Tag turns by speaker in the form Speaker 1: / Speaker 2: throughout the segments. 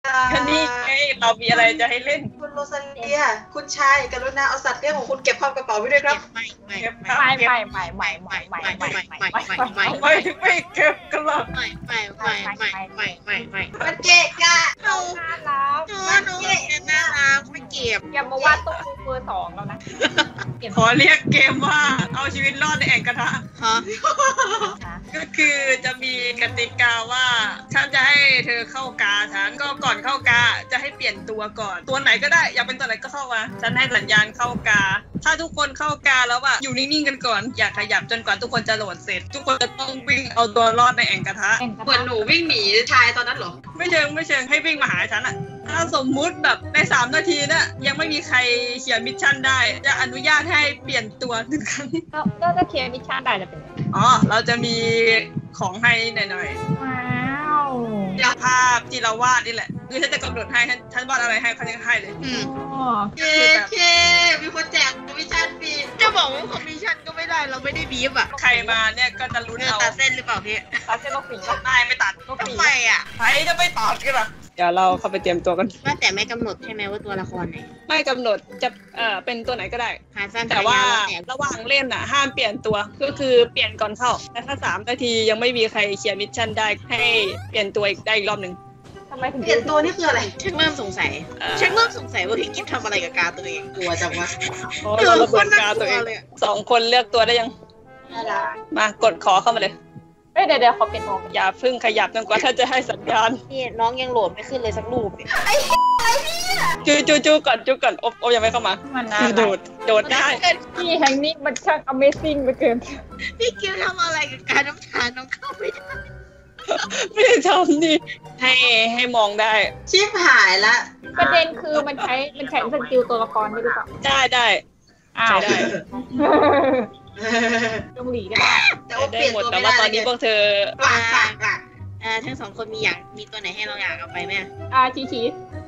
Speaker 1: ก็นี่ไงเรามีอะไรจะให้เล่น
Speaker 2: คุณโรซาเลียคุณชายกรุณาเอาสัตว์เลี้ยงของคุณเก็บความกระเป๋าไว้ด้วยครับ
Speaker 3: ไม่
Speaker 1: เก็บ
Speaker 3: ไม่
Speaker 1: เก็บไม่เก็บกันหรอก
Speaker 2: มันเกะกะ
Speaker 3: หนูน่ารักไม่เก็บ
Speaker 4: อย่ามาว่าตู้เบอร์ 2แล้วนะ
Speaker 1: ขอเรียกเกมว่าเอาชีวิตรอดในแอ่งกระทะ
Speaker 3: ฮะ
Speaker 1: ก็คือจะมีกติกาว่าฉันจะให้เธอเข้ากาฉันก็ก่อนเข้ากาจะให้เปลี่ยนตัวก่อนตัวไหนก็ได้อยากเป็นตัวไหนก็เข้ามาฉันให้สัญญาณเข้ากาถ้าทุกคนเข้ากาแล้วอยู่นิ่งๆกันก่อนอย่าขยับจนกว่าทุกคนจะโหลดเสร็จทุกคนจะต้องวิ่งเอาตัวรอดในแอ่งกระทะ
Speaker 2: เหมือนหนูวิ่งหนีชายตอนนั้นเหรอ
Speaker 1: ไม่เชิงให้วิ่งมาหาฉันอะถ้าสมมุติแบบใน3 นาทีน่ะยังไม่มีใครเขียนมิชชั่นได้จะอนุญาตให้เปลี่ยนตัว1 ครั้ง
Speaker 4: ก็จะเคลียร์มิชชั่นได้จะเป็น
Speaker 1: เราจะมีของให้หน่อย
Speaker 4: ๆว้าว
Speaker 1: ภาพที่เราวาดนี่แหละคือฉันจะกำหนดให้ฉันวาดอะไรให้เขาจะให้เลย
Speaker 2: เคมีคนแจกคอมมิชชั่นฟรี
Speaker 3: จะบอกว่าคอมมิชชั่นก็ไม่ได้เราไม่ได้บีบอ่ะ
Speaker 1: ใครมาเนี่ยก็จะลุ้นเอา
Speaker 3: ตัดเส้นหรือเปล่าพี่
Speaker 4: ตัดเส้นลูกฝี
Speaker 1: ไม่ตัด
Speaker 3: ทำไมอ่ะ
Speaker 1: ใครจะไม่ตัดกันล่ะเดี๋ยวเราเข้าไปเตรียมตัวกัน
Speaker 3: ว่าแต่ไม่กำหนดใช่ไหมว่าตัวละครไหน
Speaker 1: ไม่กำหนดจะเป็นตัวไหนก็ได้
Speaker 3: ขาสั้น
Speaker 1: แต่ว่าระหว่างเล่นห้ามเปลี่ยนตัวก็คือเปลี่ยนก่อนเข้าแต่ถ้า3 นาทียังไม่มีใครเคลียร์มิชชั่นได้ให้เปลี่ยนตัวอีกรอบนึง
Speaker 4: ทำไมถึง
Speaker 2: เปลี่ยนตัวนี่คืออะไร
Speaker 3: ฉันเริ่มสงสัยว่าพี่กิ๊ฟทำอะไรกับกาตัวเอง
Speaker 2: กลัวจังวะ
Speaker 1: เราระเบิดกาตัวเอง2 คนเลือกตัวได้ยังมากดขอเข้ามาเลย
Speaker 4: เดี๋ยวขอเปลี่ยนตัว
Speaker 1: อย่าพึ่งขยับจนกว่าถ้าจะให้สัญญาณ
Speaker 3: นี่น้องยังโหลดไม่ขึ้นเลยสักรูป
Speaker 2: ไอ้อะไรเนี่ย
Speaker 1: จูก่อนโอยังไม่เข้ามาโดดได้
Speaker 4: ที่แห่งนี้มันช่าง Amazing เหลือเกิน
Speaker 3: พี่กิ๊ฟทำอะไรกับการน้ำตาลน้องเข้าไม่ได้
Speaker 1: ไม่ได้ทำนี่ให้มองได้
Speaker 2: ชิบหายละ
Speaker 4: ประเด็นคือมันใช้สกิลตัวละครได้หรือเปล่า
Speaker 1: ได้
Speaker 4: ใช้ได้ลงหลีก็ได้
Speaker 1: ได้หมดแต่ว่าตอนนี้พวกเธอ
Speaker 3: ทั้ง2 คนมีตัวไหนให้เราอยากเอาไปไหม
Speaker 4: ชี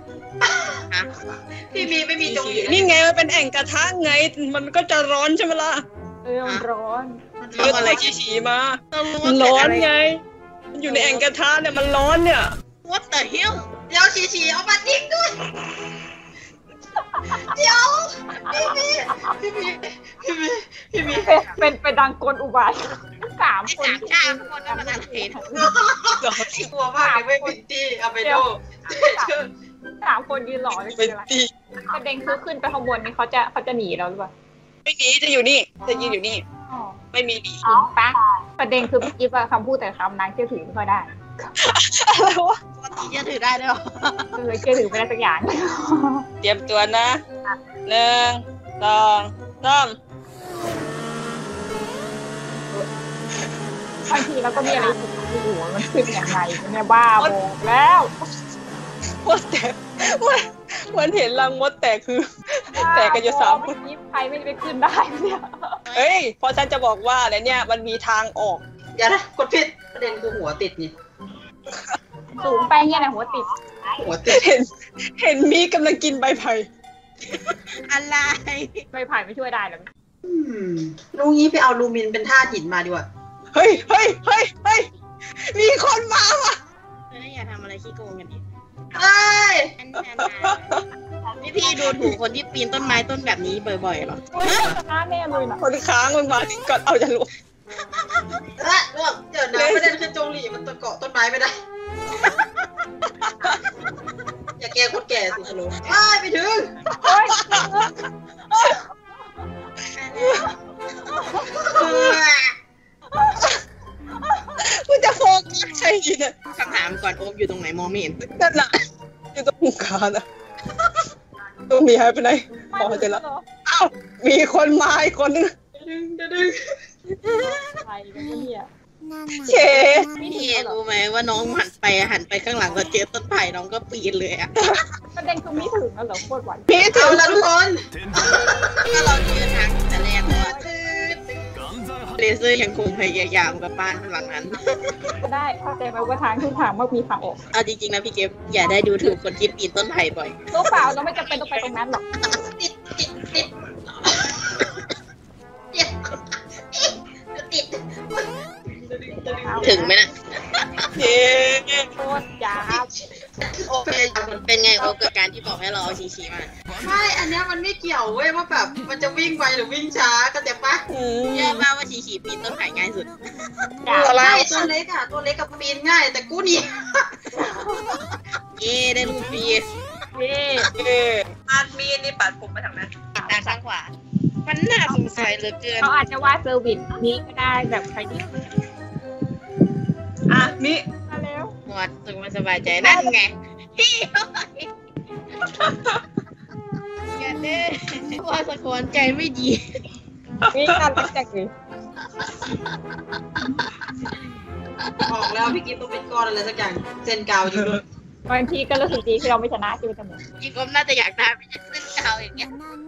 Speaker 2: พี่ไม่มีจงหลี
Speaker 1: นี่ไงมันเป็นแอ่งกระทะไงมันก็จะร้อนใช่ไหมล่ะ
Speaker 4: ร้อน
Speaker 1: มันอะไรชีมามันร้อนไงมันอยู่ในแอ่งกระทะเนี่ยมันร้อนเนี่ย
Speaker 3: What the hell
Speaker 2: เดี๋ยวชีเอามาทิ้งด้วยเดี๋ยวพี่มี
Speaker 4: เป็นดังกลอุบาท3 คน
Speaker 3: นั่นมันอะไร
Speaker 2: กลัวมากเลยไม่ปิดตี้เอาไปดู
Speaker 4: 3 คนยืนหล่อเลยคืออะไรประเด็นคือขึ้นไปข้างบนนี่เขาจะหนีเราหรือเปล่า
Speaker 1: ไม่หนีจะอยู่นี่จะยืนอยู่นี่ไม่มีดี
Speaker 4: ปั๊กประเด็นคือพี่กิ๊ฟคำพูดแต่คำนั้นเชื่อถือไม่ค่อยได้
Speaker 1: อะไรวะ
Speaker 3: ปกติจะถือได้ด้วย
Speaker 4: เชื่อถือไม่ได้สักอย่าง
Speaker 1: เตรียมตัวนะ1 2 3
Speaker 4: บางทีเราก็มีอะไรถูกหัวมันขึ้นอย่างไรเนี่ยบ้าบอกแล้ว
Speaker 1: มดแตกเหมือนเห็นรังมดแตกคือแตกกันอยู่3 คน
Speaker 4: ใครไม่ไปขึ้นได้เนี่ย
Speaker 1: เฮ้ยพอฉันจะบอกว่าอะไรเนี่ยมันมีทางออก
Speaker 2: อย่านะกดผิดประเด็นคือหัวติดนี่
Speaker 4: สูงไปเนี่ยนะหัวติด
Speaker 1: เห็นมีกำลังกินใบไผ่
Speaker 3: อะไร
Speaker 4: ใบไผ่ไม่ช่วยได้หรอ
Speaker 2: ลุงนี้ไปเอาลูมินเป็นธาตุหินมาดีกว่า
Speaker 1: เฮ้ยมีคนมาว่ะ
Speaker 3: อย่าทำอะไรขี้โกงกันดิ
Speaker 2: เฮ้ย
Speaker 3: พี่ดูถูกคนที่ปีนต้นไม้ต้นแบบนี้บ่อยๆหรอ
Speaker 4: ค้างแน่เลยนะ
Speaker 1: คนค้างมันมาถึงก่อนเอาจะรู้
Speaker 2: เดี๋ยวนะประเด็นคือจงหลีมันเกาะต้นไม้ไม่ได้อย่าแกคนแก่สิฮัลโหลไปถึง
Speaker 1: กูจะโฟกัสใช่ไหม
Speaker 3: คำถามก่อนโอมอยู่ตรงไหนมองไม่เห็น
Speaker 1: นั่นน่ะอยู่ตรงหูขาน่ะตัวมีหายไปไหนพอเจอแล้วอ้าวมีคนมาอีกคนนึงดึง
Speaker 4: ใครกันเนี่ย
Speaker 1: เค
Speaker 3: พี่รู้ไหมว่าน้องหันไปข้างหลังเราเจอต้นไผ่น้องก็ปีนเลยอะ
Speaker 4: ประเด็นคือมีถึงแล้วเหรอโคตรหวาน
Speaker 1: มีถึงแล้วทุกคน
Speaker 3: ก็เราเจอทางแต่แรกว่าเลเซอร์ยังคงพยายามกับบ้านหลังนั้น
Speaker 4: ได้เข้าใจไหมว่าทางทุกทางว่ามีทางออก
Speaker 3: เอาจริงๆนะพี่เก็บอย่าได้ดูถูกคนที่ปีนต้นไผ่บ่อย
Speaker 4: รู้เปล่าเราไม่จำเป็นต้องไปตรงนั้นหรอก
Speaker 2: ติด
Speaker 3: ถึงไหมนะ
Speaker 1: เย้
Speaker 4: โคตรยาว
Speaker 2: โอเค
Speaker 3: เป็นไงโอกับการที่บอกให้เราเอาชีมา
Speaker 2: ไม่อันเนี้ยมันไม่เกี่ยวเว้ยว่าแบบมันจะวิ่งไวหรือวิ่งช้าก็แต่ปะ
Speaker 3: เชื่อป่าว่าชีปีนต้นไผ่ง่ายสุด
Speaker 2: ใช่ตัวเล็กอะตัวเล็กกับปีนง่ายแต่กูนี่
Speaker 3: เย่ได้ลูกปี
Speaker 1: อาร์ตมีนี่ปัดผมมาทางนั้น
Speaker 3: ทางข้างขวามันน่าสงสัยเหลือเกิน
Speaker 4: เขาอาจจะว่าเซอร์วิสนี้ก็ได้แบบใครที่
Speaker 1: อ่ะมี
Speaker 4: มาแล้ว
Speaker 3: หมดถึงมันสบายใจนั่นไงพี่อย่าเด้ว่าสะท้อนใจไม่ดี
Speaker 4: นี่การตั้งใจเลย
Speaker 2: บอกแล้วพี่กิ๊ฟต้องเป็นก้อนอะไรสักอย่างเซนกาวอยู่ด้วย
Speaker 4: บางทีก็รู้สึกดีที่เราไม่ชนะที่มันจะหมด
Speaker 3: อีกคนน่าจะอยากได้ไม่ใช่เส้นกาวอย่างเงี้ย